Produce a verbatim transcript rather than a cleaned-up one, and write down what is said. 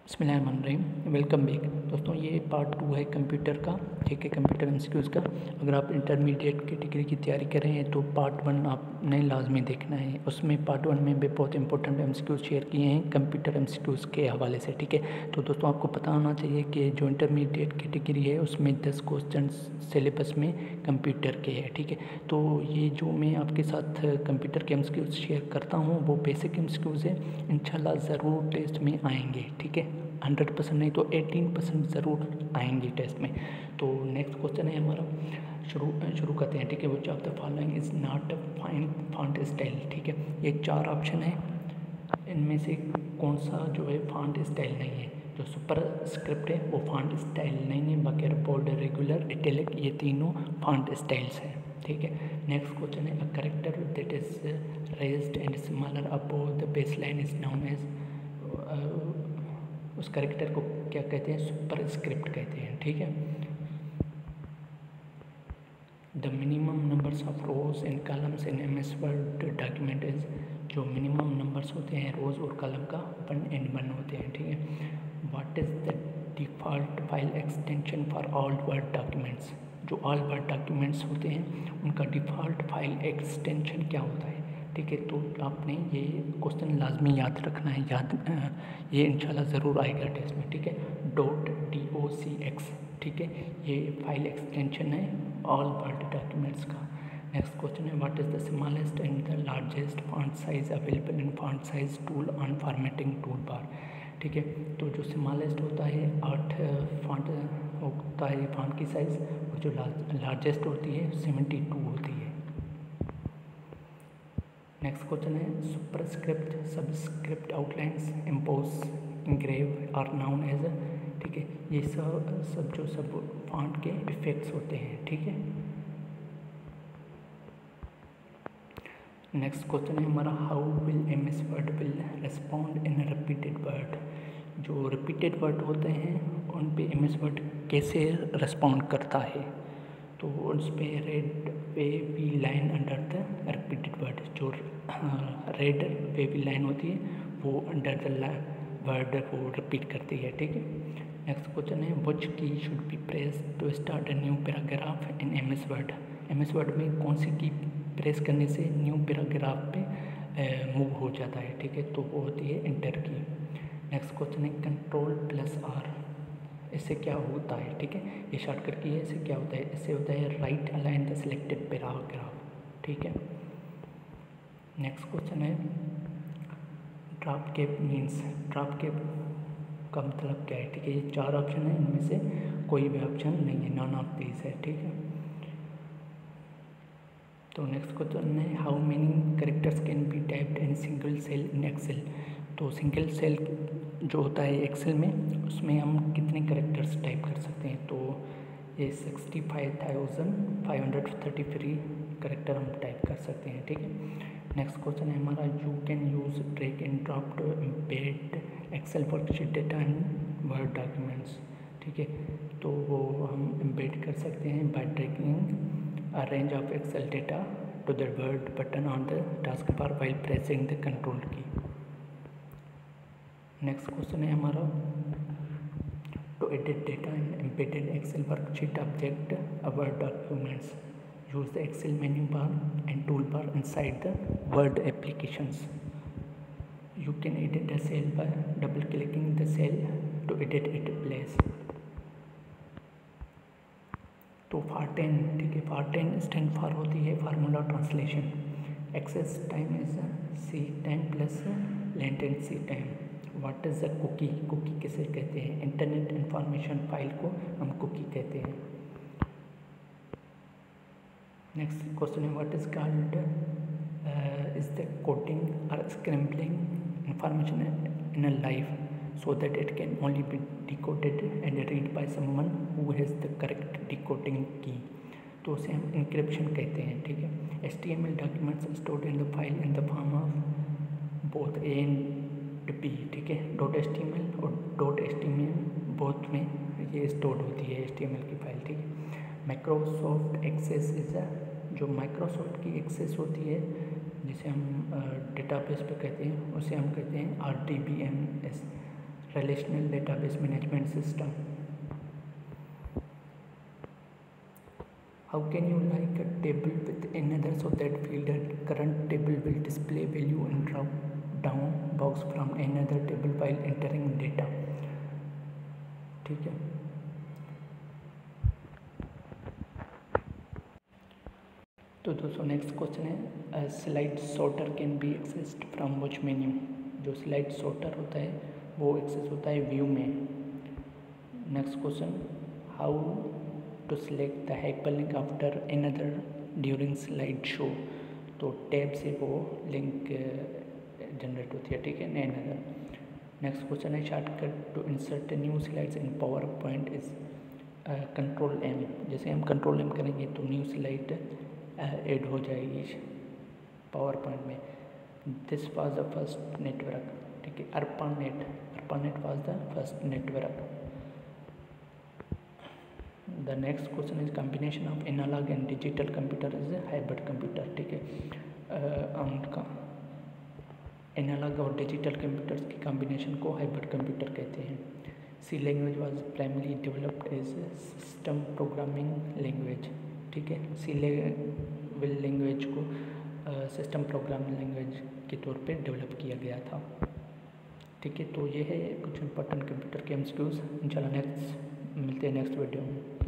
बिस्मिल्लाहिर्रहमानिर्रहीम। Welcome back दोस्तों। ये पार्ट टू है कंप्यूटर का, ठीक है, कंप्यूटर एमसीक्यूज़ का। अगर आप इंटरमीडिएट की डिग्री की तैयारी कर रहे हैं तो पार्ट वन आपने लाजमी देखना है। उसमें पार्ट वन में भी बहुत इंपॉर्टेंट एमसीक्यूज़ शेयर किए हैं कंप्यूटर एमसीक्यूज़ के हवाले से, ठीक है। तो दोस्तों आपको पता होना चाहिए कि जो इंटरमीडिएट की डिग्री है उसमें दस क्वेश्चन सिलेबस में कंप्यूटर के है, ठीक है। तो ये जो मैं आपके साथ कंप्यूटर के एमसीक्यूज़ शेयर करता हूँ वो बेसिक एमसीक्यूज़ है, इंशाल्लाह ज़रूर टेस्ट में आएंगे, ठीक है। हंड्रेड परसेंट नहीं तो एटीन परसेंट ज़रूर आएंगे टेस्ट में। तो नेक्स्ट क्वेश्चन है हमारा, शुरू शुरू करते हैं, ठीक है। Which of the following is not fine font style, ठीक है। ये चार ऑप्शन है, इनमें से कौन सा जो है फॉन्ट स्टाइल नहीं है। जो सुपर स्क्रिप्ट है वो फॉन्ट स्टाइल नहीं है, बाकी बोल्ड, रेगुलर, इटैलिक ये तीनों फॉन्ट स्टाइल्स हैं, ठीक है। नेक्स्ट क्वेश्चन है, a character that is raised and smaller above the base line is known as, उस कैरेक्टर को क्या कहते हैं, सुपर स्क्रिप्ट कहते हैं, ठीक है। The minimum numbers of rows and columns in M S word document is, जो मिनिमम नंबर्स होते हैं रोज और कॉलम का वन एंड वन होते हैं, ठीक है। What is the default file extension for all word documents, जो ऑल वर्ड डॉक्यूमेंट्स होते हैं उनका डिफ़ॉल्ट फाइल एक्सटेंशन क्या होता है, ठीक है। तो आपने ये क्वेश्चन लाजमी याद रखना है, याद ये इंशाल्लाह ज़रूर आएगा टेस्ट में, ठीक है। Dot D O C X, ठीक है, ये फाइल एक्सटेंशन है ऑल वर्ड डॉक्यूमेंट्स का। नेक्स्ट क्वेश्चन है, what is the smallest and the largest font size available in font size tool on formatting tool bar, ठीक है। तो जो स्मॉलेस्ट होता है आठ फॉन्ट होता है फॉन्ट की साइज़, और जो लार्जेस्ट होती है सेवेंटी टू होती है। नेक्स्ट क्वेश्चन है, superscript, subscript, outlines, emboss, engrave are known as, ठीक है। ये सब सब जो सब फॉन्ट के इफेक्ट्स होते हैं, ठीक है। नेक्स्ट क्वेश्चन है हमारा, how will M S word will respond in repeated word, जो रिपीटेड वर्ड होते हैं उन पे एम एस वर्ड कैसे रेस्पॉन्ड करता है। तो उस पर red wavy line under the repeated word, जो रेड वेवी लाइन होती है वो अंडर द वर्ड वो रिपीट करती है, ठीक है। नेक्स्ट क्वेश्चन है, which key should be press to start a new paragraph in M S word, M S word में कौन सी की प्रेस करने से न्यू पैराग्राफ पे मूव हो जाता है, ठीक है। तो वो होती है इंटर की। नेक्स्ट क्वेश्चन है, कंट्रोल प्लस आर, इससे क्या होता है, ठीक है। ये शॉर्टकट की है, इससे क्या होता है, इससे होता है right align the selected paragraph, ठीक है। नेक्स्ट क्वेश्चन है, drop cap means, drop cap का मतलब क्या है, ठीक है। ये चार ऑप्शन है, इनमें से कोई भी ऑप्शन नहीं है, नॉन ऑफ दीज है, ठीक है। तो नेक्स्ट क्वेश्चन है, how many characters can be typed in single cell in Excel, तो सिंगल सेल जो होता है एक्सेल में उसमें हम कितने कैरेक्टर्स टाइप कर सकते हैं। तो ये sixty five thousand five hundred thirty three character हम टाइप कर सकते हैं, ठीक है। नेक्स्ट क्वेश्चन है हमारा, you can use drag and drop to embed Excel worksheet data in word documents, ठीक है। तो वो हम एम्बेड कर सकते हैं by dragging a range of Excel data to the word button on the taskbar while pressing the control key. Next question है हमारा, to edit data in embedded Excel worksheet object a Word documents, use the Excel menu bar and toolbar inside the Word applications. You can edit a cell by double clicking the cell to edit its place. तो फार ten, ठीक है, फार ten stand for होती है formula translation, access time is seek time plus latency time. What is a cookie, cookie किसे कहते हैं, internet information file को हम कुकी कहते हैं। नेक्स्ट क्वेश्चन है, what is called is the coding और scrambling information in a life so that it can only be decoded and read by someone who has the correct decoding key, तो उसे हम encryption कहते हैं, ठीक है। H T M L documents stored in the file in the form of both A and B, ठीक है। Dot H T M L और dot H T M L both में ये स्टोर होती है एच टी एम एल की file, ठीक है। माइक्रोसॉफ्ट एक्सेस इज अ, जो माइक्रोसॉफ्ट की एक्सेस होती है जिसे हम डेटाबेस पे कहते हैं उसे हम कहते हैं R D B M S, relational database management system. How can you like a table with another so that field and current table will display value in drop down box from another table while entering data? ठीक है, तो दोस्तों next question है slide sorter can be accessed from which menu. जो slide sorter होता है वो access होता है व्यू में। Next question, how to select the hyperlink after another during slide show. तो टैब से वो लिंक जनरेट होती है, ठीक है, नए नज़र। नेक्स्ट क्वेश्चन है shortcut to insert new slides in PowerPoint is control M. जैसे हम कंट्रोल एम करेंगे तो न्यू स्लाइड ऐड हो जाएगी पावर पॉइंट में। This was the first network, ठीक है, ARPANET ARPANET was the first network. The next question is combination of analog and digital computer is hybrid computer, ठीक है। उनका एनालॉग और डिजिटल कंप्यूटर्स की कॉम्बिनेशन को हाइब्रिड कंप्यूटर कहते हैं। C language was primary developed as system programming language, ठीक है। सी लेवल लैंग्वेज को सिस्टम प्रोग्रामिंग लैंग्वेज के तौर पे डेवलप किया गया था, ठीक है। तो ये है कुछ इंपॉर्टेंट कंप्यूटर के एमसीक्यूज। इंशाल्लाह नेक्स्ट मिलते हैं नेक्स्ट वीडियो में।